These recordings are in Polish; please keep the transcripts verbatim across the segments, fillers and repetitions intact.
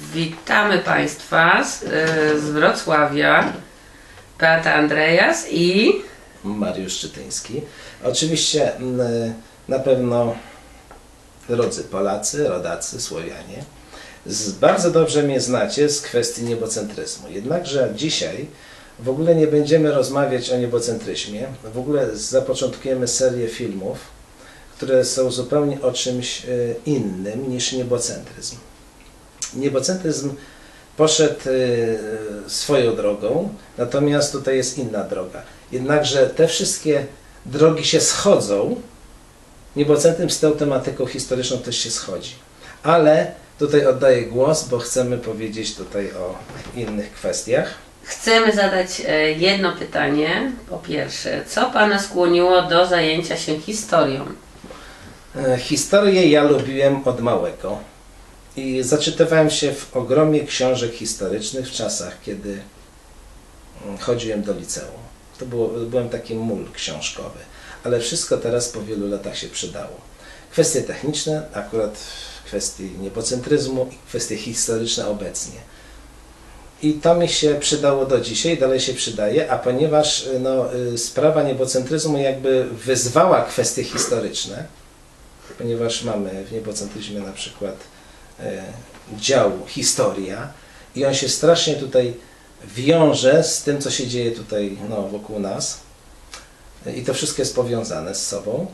Witamy Państwa z, z Wrocławia. Beata Andreas i Mariusz Szczytyński. Oczywiście na pewno drodzy Polacy, rodacy, Słowianie, z, bardzo dobrze mnie znacie z kwestii niebocentryzmu. Jednakże dzisiaj w ogóle nie będziemy rozmawiać o niebocentryzmie. W ogóle zapoczątkujemy serię filmów, które są zupełnie o czymś innym niż niebocentryzm. Niebocentryzm poszedł swoją drogą, natomiast tutaj jest inna droga. Jednakże te wszystkie drogi się schodzą, niebocentryzm z tą tematyką historyczną też się schodzi. Ale tutaj oddaję głos, bo chcemy powiedzieć tutaj o innych kwestiach. Chcemy zadać jedno pytanie. Po pierwsze, co Pana skłoniło do zajęcia się historią? Historię ja lubiłem od małego i zaczytywałem się w ogromie książek historycznych w czasach, kiedy chodziłem do liceum. To było, byłem taki mól książkowy, ale wszystko teraz po wielu latach się przydało. Kwestie techniczne, akurat w kwestii niebocentryzmu i kwestie historyczne obecnie. I to mi się przydało do dzisiaj, dalej się przydaje, a ponieważ no, sprawa niebocentryzmu jakby wyzwała kwestie historyczne, ponieważ mamy w niebocentryzmie na przykład e, dział historia i on się strasznie tutaj wiąże z tym, co się dzieje tutaj no, wokół nas i to wszystko jest powiązane z sobą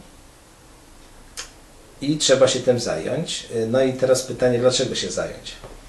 i trzeba się tym zająć. No i teraz pytanie, dlaczego się zająć?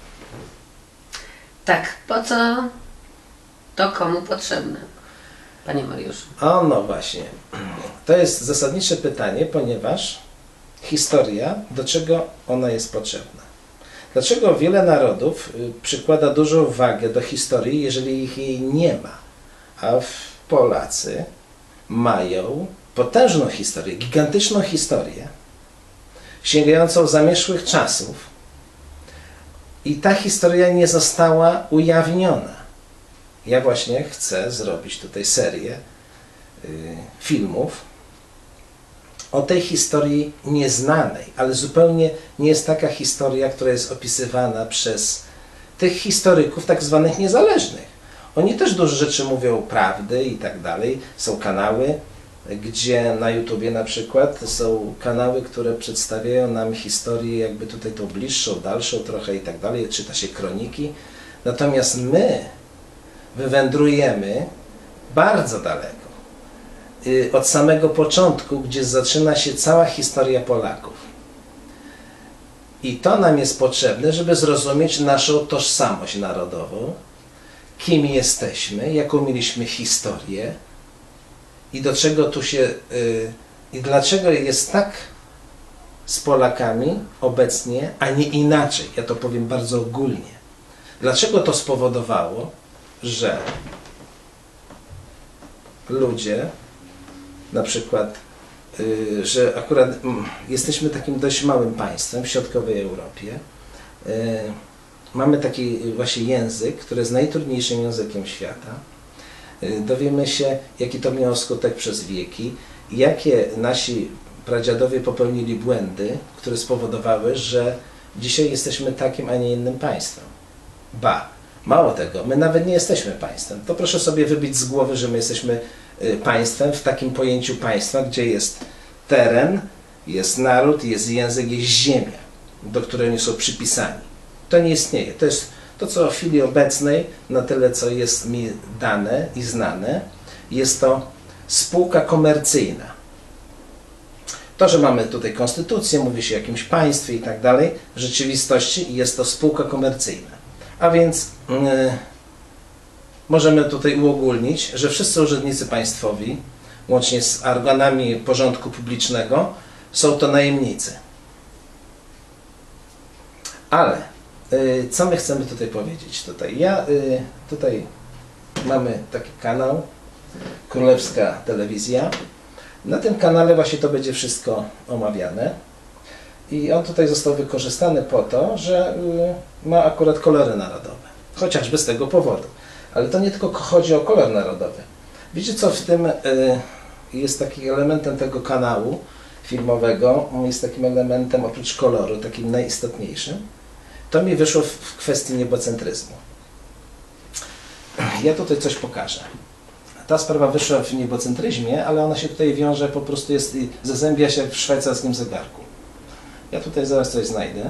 Tak, po co to komu potrzebne, Panie Mariuszu? O, no właśnie. To jest zasadnicze pytanie, ponieważ historia, do czego ona jest potrzebna? Dlaczego wiele narodów przykłada dużą wagę do historii, jeżeli ich jej nie ma? A Polacy mają potężną historię, gigantyczną historię, sięgającą zamierzchłych czasów i ta historia nie została ujawniona. Ja właśnie chcę zrobić tutaj serię y, filmów o tej historii nieznanej, ale zupełnie nie jest taka historia, która jest opisywana przez tych historyków tak zwanych niezależnych. Oni też dużo rzeczy mówią prawdy i tak dalej. Są kanały, gdzie na YouTubie na przykład są kanały, które przedstawiają nam historię jakby tutaj tą bliższą, dalszą trochę i tak dalej. Czyta się kroniki. Natomiast my wywędrujemy bardzo daleko. Od samego początku, gdzie zaczyna się cała historia Polaków. I to nam jest potrzebne, żeby zrozumieć naszą tożsamość narodową, kim jesteśmy, jaką mieliśmy historię i do czego tu się, yy, i dlaczego jest tak z Polakami obecnie, a nie inaczej. Ja to powiem bardzo ogólnie. Dlaczego to spowodowało, że ludzie na przykład, y, że akurat y, jesteśmy takim dość małym państwem w środkowej Europie. Y, mamy taki właśnie język, który jest najtrudniejszym językiem świata. Y, dowiemy się, jaki to miało skutek przez wieki, jakie nasi pradziadowie popełnili błędy, które spowodowały, że dzisiaj jesteśmy takim, a nie innym państwem. Ba, mało tego, my nawet nie jesteśmy państwem. To proszę sobie wybić z głowy, że my jesteśmy państwem w takim pojęciu państwa, gdzie jest teren, jest naród, jest język, jest ziemia, do której oni są przypisani. To nie istnieje. To jest to, co w chwili obecnej, na tyle, co jest mi dane i znane, jest to spółka komercyjna. To, że mamy tutaj konstytucję, mówi się o jakimś państwie i tak dalej, w rzeczywistości jest to spółka komercyjna. A więc yy, możemy tutaj uogólnić, że wszyscy urzędnicy państwowi, łącznie z organami porządku publicznego, są to najemnicy. Ale y, co my chcemy tutaj powiedzieć? Tutaj ja, y, tutaj mamy taki kanał, Królewska Telewizja. Na tym kanale właśnie to będzie wszystko omawiane. I on tutaj został wykorzystany po to, że y, ma akurat kolory narodowe. Chociażby z tego powodu. Ale to nie tylko chodzi o kolor narodowy. Wiecie, co w tym y, jest takim elementem tego kanału filmowego, jest takim elementem oprócz koloru, takim najistotniejszym? To mi wyszło w, w kwestii niebocentryzmu. Ja tutaj coś pokażę. Ta sprawa wyszła w niebocentryzmie, ale ona się tutaj wiąże, po prostu jest, zazębia się w szwajcarskim zegarku. Ja tutaj zaraz coś znajdę.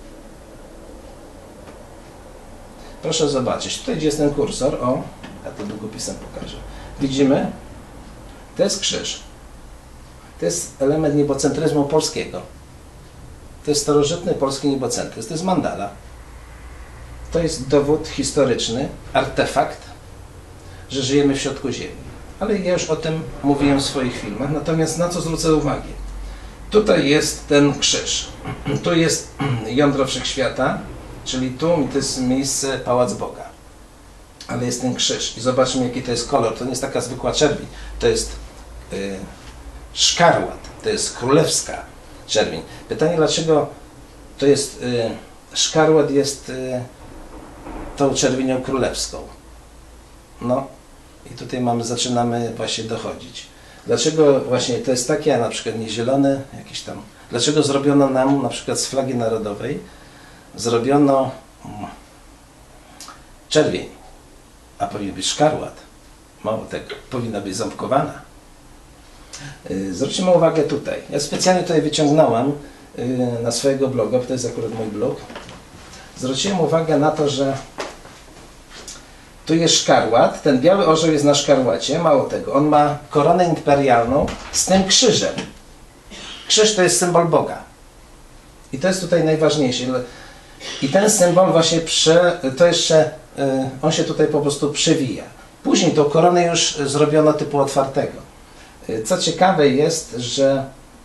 Proszę zobaczyć, tutaj gdzie jest ten kursor, o, ja to długopisem pokażę. Widzimy? To jest krzyż. To jest element niebocentryzmu polskiego. To jest starożytny polski niebocentryzm. To jest mandala. To jest dowód historyczny, artefakt, że żyjemy w środku Ziemi. Ale ja już o tym mówiłem w swoich filmach. Natomiast na co zwrócę uwagę? Tutaj jest ten krzyż. Tu jest jądro wszechświata, czyli tu to jest miejsce Pałac Boga. Ale jest ten krzyż. I zobaczmy, jaki to jest kolor. To nie jest taka zwykła czerwień. To jest y, szkarłat. To jest królewska czerwień. Pytanie, dlaczego to jest y, szkarłat jest y, tą czerwienią królewską? No i tutaj mamy, zaczynamy właśnie dochodzić. Dlaczego właśnie to jest takie, a na przykład nie zielone, jakieś tam. Dlaczego zrobiono nam na przykład z flagi narodowej zrobiono mm, czerwień, a powinien być szkarłat. Mało tego, powinna być ząbkowana. Yy, zwróćmy uwagę tutaj. Ja specjalnie tutaj wyciągnąłem yy, na swojego bloga, bo to jest akurat mój blog. Zwróciłem uwagę na to, że tu jest szkarłat, ten biały orzeł jest na szkarłacie, mało tego, on ma koronę imperialną z tym krzyżem. Krzyż to jest symbol Boga. I to jest tutaj najważniejsze. I ten symbol właśnie, prze, to jeszcze, on się tutaj po prostu przewija. Później tą koronę już zrobiono typu otwartego. Co ciekawe jest, że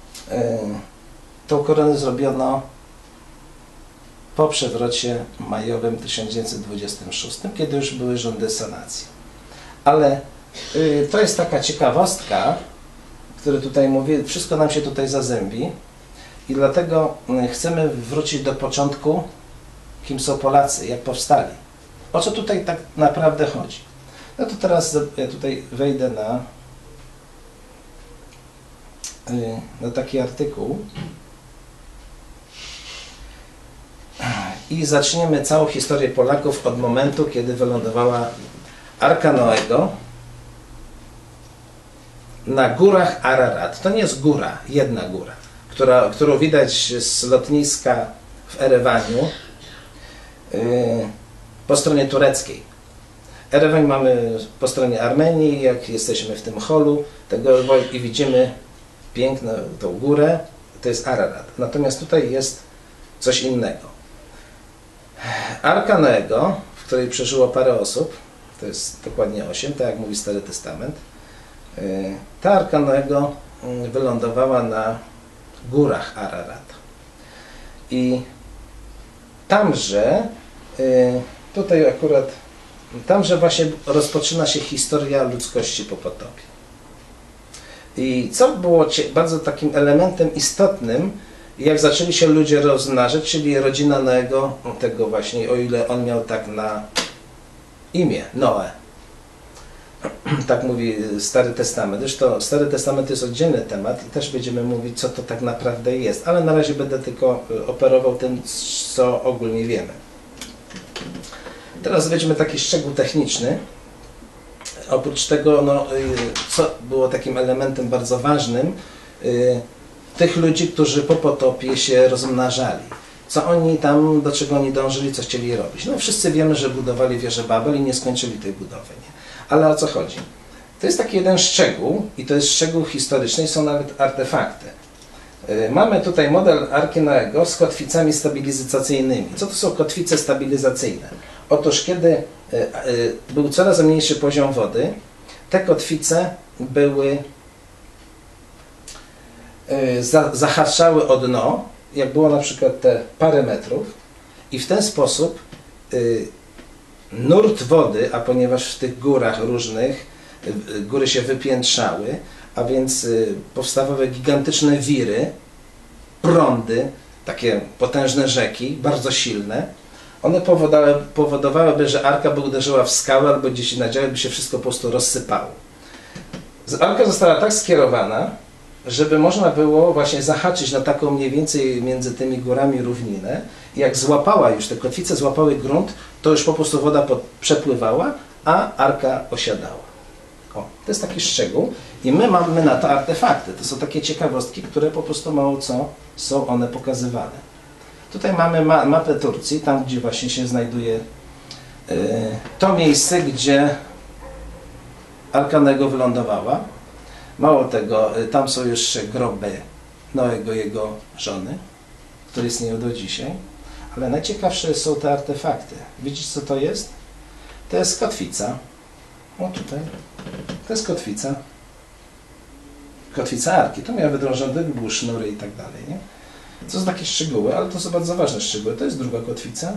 tą koronę zrobiono po przewrocie majowym tysiąc dziewięćset dwudziestym szóstym, kiedy już były rządy sanacji. Ale y, to jest taka ciekawostka, która tutaj mówię, wszystko nam się tutaj zazębi i dlatego y, chcemy wrócić do początku, kim są Polacy, jak powstali. O co tutaj tak naprawdę chodzi? No to teraz ja tutaj wejdę na, y, na taki artykuł i zaczniemy całą historię Polaków od momentu, kiedy wylądowała Arka Noego na górach Ararat. To nie jest góra, jedna góra, która, którą widać z lotniska w Erewaniu yy, po stronie tureckiej. Erewań mamy po stronie Armenii, jak jesteśmy w tym holu tego, i widzimy piękną tą górę, to jest Ararat. Natomiast tutaj jest coś innego. Arka Noego, w której przeżyło parę osób, to jest dokładnie osiem, tak jak mówi Stary Testament, ta Arka Noego wylądowała na górach Ararat. I tamże, tutaj akurat, tamże właśnie rozpoczyna się historia ludzkości po potopie. I co było bardzo takim elementem istotnym, jak zaczęli się ludzie rozmnażać, czyli rodzina Noego, tego właśnie, o ile on miał tak na imię, Noe. Tak mówi Stary Testament. Zresztą Stary Testament to jest oddzielny temat i też będziemy mówić, co to tak naprawdę jest, ale na razie będę tylko operował tym, co ogólnie wiemy. Teraz weźmy taki szczegół techniczny. Oprócz tego, no, co było takim elementem bardzo ważnym, tych ludzi, którzy po potopie się rozmnażali. Co oni tam, do czego oni dążyli, co chcieli robić. No wszyscy wiemy, że budowali wieżę Babel i nie skończyli tej budowy. Nie? Ale o co chodzi? To jest taki jeden szczegół i to jest szczegół historyczny i są nawet artefakty. Yy, mamy tutaj model Arki Noego z kotwicami stabilizacyjnymi. Co to są kotwice stabilizacyjne? Otóż kiedy yy, yy, był coraz mniejszy poziom wody, te kotwice były zahaczały o dno, jak było na przykład te parę metrów i w ten sposób y, nurt wody, a ponieważ w tych górach różnych y, góry się wypiętrzały, a więc y, powstawały gigantyczne wiry, prądy, takie potężne rzeki, bardzo silne, one powodowały, powodowałyby, że arka by uderzyła w skałę albo gdzieś na dziale, by się wszystko po prostu rozsypało. Arka została tak skierowana, żeby można było właśnie zahaczyć na taką mniej więcej między tymi górami równinę. I jak złapała już, te kotwice złapały grunt, to już po prostu woda pod, przepływała, a arka osiadała. O, to jest taki szczegół. I my mamy na to artefakty. To są takie ciekawostki, które po prostu mało co są one pokazywane. Tutaj mamy ma mapę Turcji, tam gdzie właśnie się znajduje yy, to miejsce, gdzie Arka Noego wylądowała. Mało tego, yy, tam są jeszcze groby Noego, jego żony, które istnieją do dzisiaj. Ale najciekawsze są te artefakty. Widzicie, co to jest? To jest kotwica. O, tutaj. To jest kotwica. Kotwica Arki. To miała wydrążony, był sznury i tak dalej, nie? To są takie szczegóły, ale to są bardzo ważne szczegóły. To jest druga kotwica.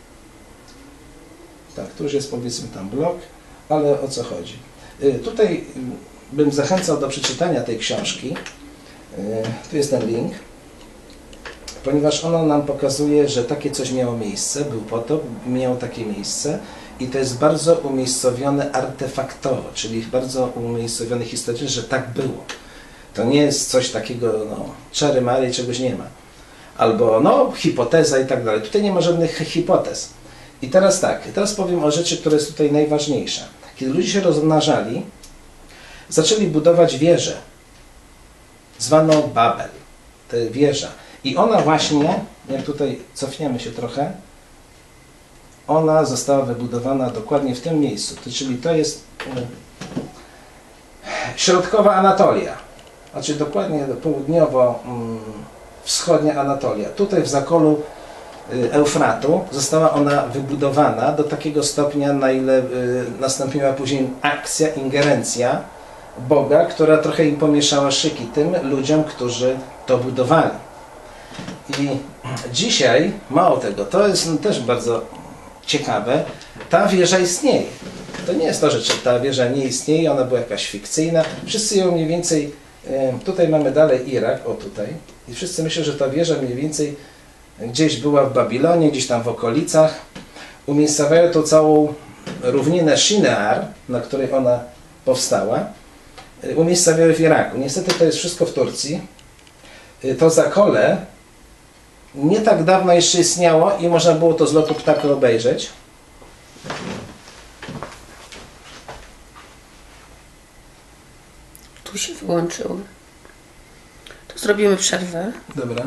Tak, tu już jest powiedzmy tam blok, ale o co chodzi? Y, tutaj bym zachęcał do przeczytania tej książki. Y, tu jest ten link, ponieważ ono nam pokazuje, że takie coś miało miejsce, był potop, miało takie miejsce i to jest bardzo umiejscowione artefaktowo, czyli bardzo umiejscowione historycznie, że tak było. To nie jest coś takiego, no, czary mary, czegoś nie ma. Albo, no, hipoteza i tak dalej. Tutaj nie ma żadnych hipotez. I teraz tak, teraz powiem o rzeczy, która jest tutaj najważniejsza. Kiedy ludzie się rozmnażali, zaczęli budować wieżę, zwaną Babel. To wieża. I ona właśnie, jak tutaj cofniemy się trochę, ona została wybudowana dokładnie w tym miejscu. To, czyli to jest środkowa Anatolia. Znaczy dokładnie południowo-wschodnia Anatolia. Tutaj w zakolu Eufratu została ona wybudowana do takiego stopnia, na ile nastąpiła później akcja, ingerencja Boga, która trochę im pomieszała szyki tym ludziom, którzy to budowali. I dzisiaj, mało tego, to jest też bardzo ciekawe, ta wieża istnieje. To nie jest to, że ta wieża nie istnieje, ona była jakaś fikcyjna. Wszyscy ją mniej więcej, tutaj mamy dalej Irak, o tutaj, i wszyscy myślą, że ta wieża mniej więcej gdzieś była w Babilonie, gdzieś tam w okolicach. Umiejscowiają tą całą równinę Shinear, na której ona powstała, umiejscowiały w Iraku. Niestety to jest wszystko w Turcji. To zakole nie tak dawno jeszcze istniało i można było to z lotu ptaka obejrzeć. Tu się wyłączyło. To zrobimy przerwę. Dobra.